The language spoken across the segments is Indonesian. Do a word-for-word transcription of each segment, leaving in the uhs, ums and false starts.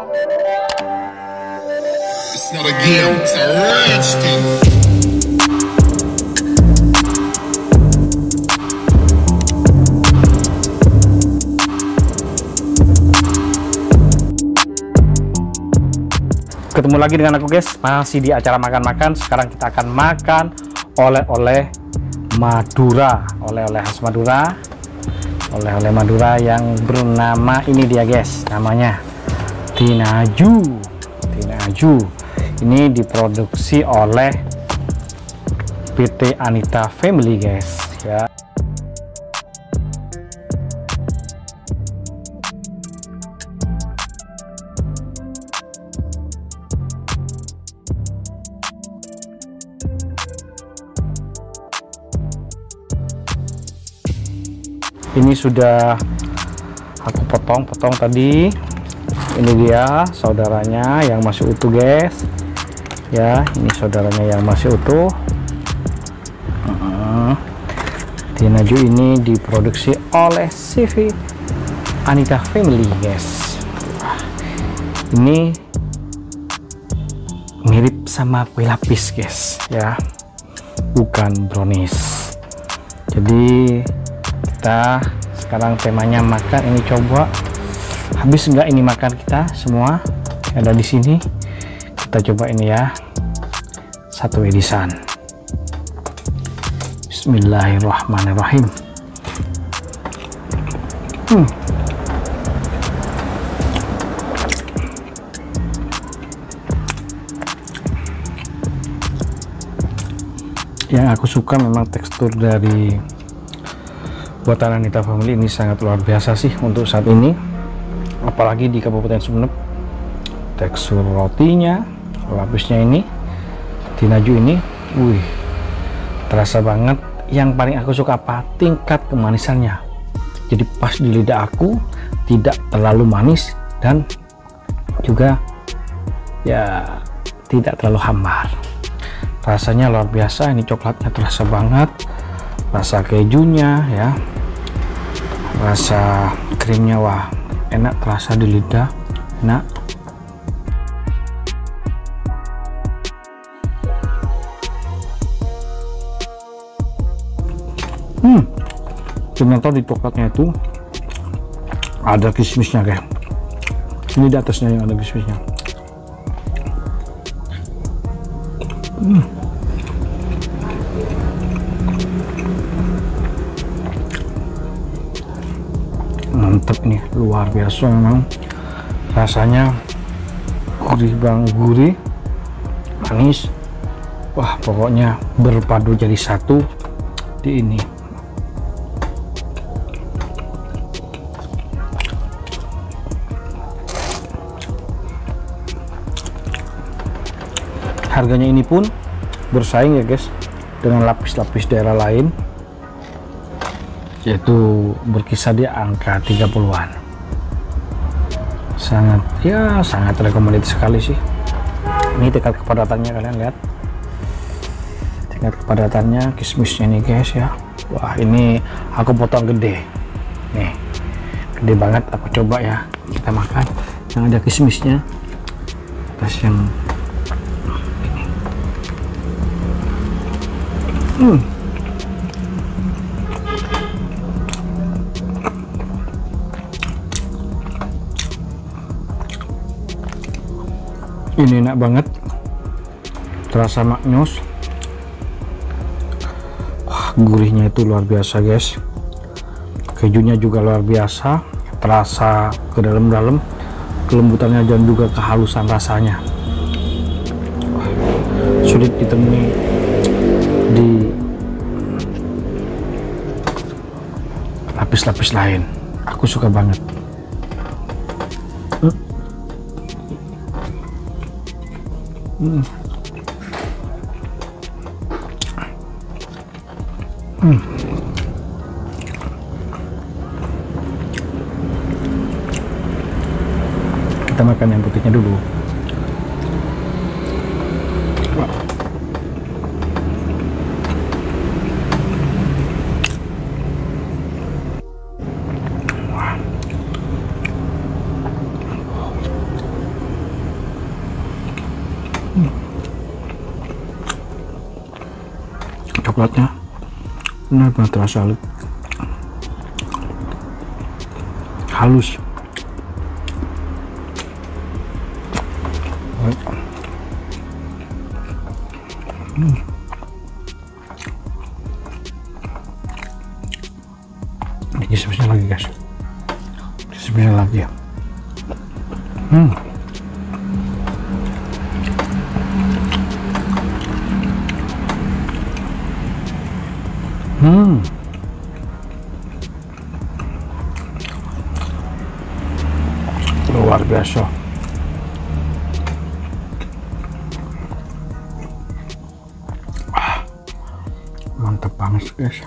It's not a game, it's a rich thing. Ketemu lagi dengan aku guys, masih di acara makan-makan. Sekarang kita akan makan oleh-oleh Madura, oleh-oleh khas Madura, oleh-oleh Madura yang bernama ini dia guys, namanya Tinaju. Tinaju ini diproduksi oleh P T Anita Family guys ya. Ini sudah aku potong-potong tadi. Ini dia saudaranya yang masih utuh guys ya, ini saudaranya yang masih utuh. uh, Tinaju ini diproduksi oleh C V Anita Family guys. Ini mirip sama kue lapis guys ya, bukan brownies. Jadi kita sekarang temanya makan. Ini coba habis enggak ini makan kita semua ada di sini. Kita coba ini ya, satu edisan. Bismillahirrahmanirrahim. hmm. Yang aku suka memang tekstur dari buatan Anita Family ini sangat luar biasa sih untuk saat ini, apalagi di Kabupaten Sumeneb. Tekstur rotinya, lapisnya ini, Tinaju ini, wih, terasa banget. Yang paling aku suka apa? Tingkat kemanisannya. Jadi pas di lidah aku, tidak terlalu manis dan juga ya tidak terlalu hambar. Rasanya luar biasa. Ini coklatnya terasa banget, rasa kejunya ya, rasa krimnya, wah enak, terasa di lidah, enak. Hmm, ternyata di coklatnya itu ada kismisnya guys. Ini di atasnya yang ada kismisnya. Hmm. Mantep ini, luar biasa memang. Rasanya gurih bang, gurih, manis, wah pokoknya berpadu jadi satu di ini. Harganya ini pun bersaing ya guys dengan lapis-lapis daerah lain, yaitu berkisar di angka tiga puluhan. Sangat ya sangat recommended sekali sih. Ini tingkat kepadatannya, kalian lihat tingkat kepadatannya, kismisnya nih guys ya. Wah ini aku potong gede nih, gede banget. Aku coba ya, kita makan yang ada kismisnya atas yang ini. Hmm. Ini enak banget, terasa maknyus. Wah, gurihnya itu luar biasa guys, kejunya juga luar biasa, terasa ke dalam-dalam, kelembutannya dan juga kehalusan rasanya. Wah, sulit ditemui di lapis-lapis lain. Aku suka banget. Hmm. Hmm. Kita makan yang putihnya dulu. coklatnya benar-benar terasa halus. Hmm. Ini kismisnya lagi guys, kismisnya lagi ya. Hmm. Hmm. Luar biasa. Ah, mantap banget guys.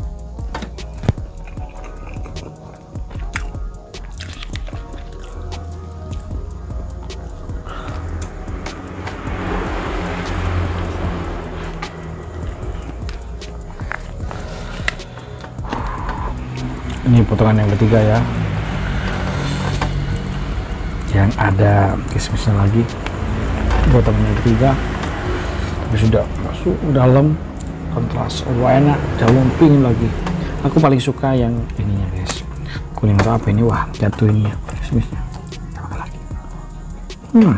Ini potongan yang ketiga ya, yang ada kismisnya lagi. Potongan yang ketiga tapi sudah masuk dalam, kontras, oh enak, jauh pingin lagi. Aku paling suka yang ininya guys, kuning atau apa ini, wah jatuh ini ya kismisnya. Coba lagi. Hmm.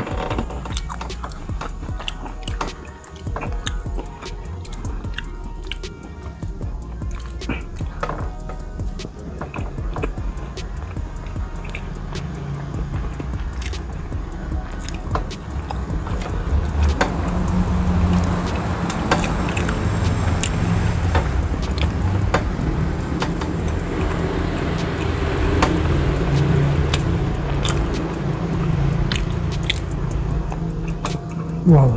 Wow.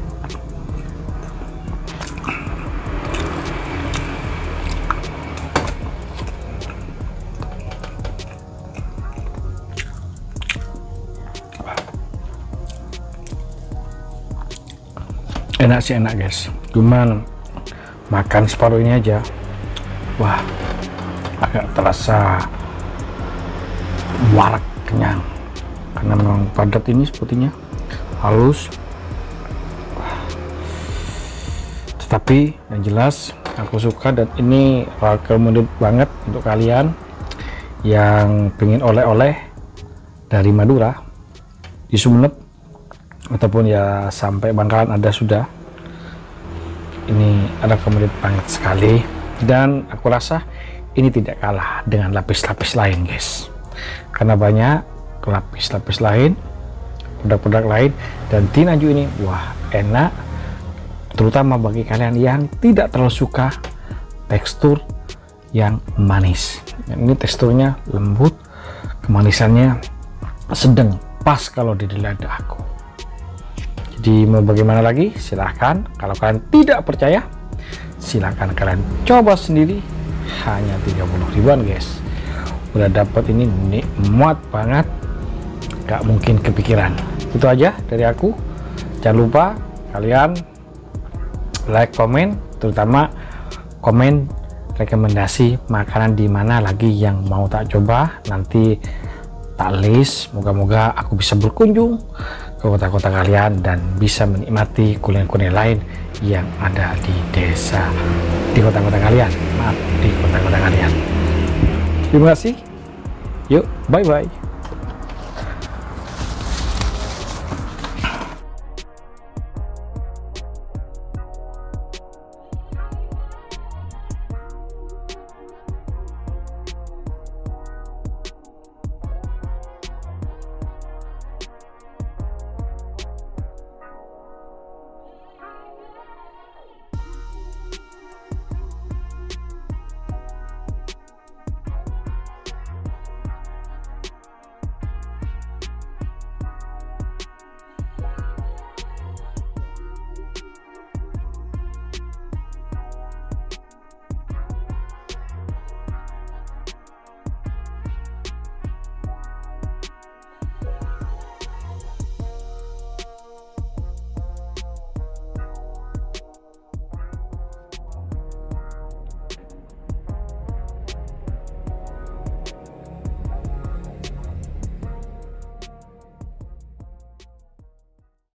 Enak sih, enak guys, cuman makan separuh ini aja, wah agak terasa warak, kenyang, karena memang padat ini sepertinya, halus. Tapi yang jelas aku suka, dan ini recommended banget untuk kalian yang pengen oleh-oleh dari Madura di Sumeneb ataupun ya sampai Bangkalan ada sudah. Ini recommended banget sekali, dan aku rasa ini tidak kalah dengan lapis-lapis lain guys, karena banyak lapis-lapis lain, produk-produk lain, dan tinaju ini wah enak, terutama bagi kalian yang tidak terlalu suka tekstur yang manis. Ini teksturnya lembut, kemanisannya sedang, pas kalau di lidah aku. Jadi mau bagaimana lagi, silahkan. Kalau kalian tidak percaya, silahkan kalian coba sendiri. Hanya tiga puluh ribuan guys, udah dapat ini, nikmat banget, gak mungkin kepikiran. Itu aja dari aku. Jangan lupa kalian like, komen, terutama komen rekomendasi makanan di mana lagi yang mau tak coba, nanti tak list. Moga-moga aku bisa berkunjung ke kota-kota kalian dan bisa menikmati kuliner-kuliner lain yang ada di desa, di kota-kota kalian, maaf, di kota-kota kalian. Terima kasih, yuk, bye bye.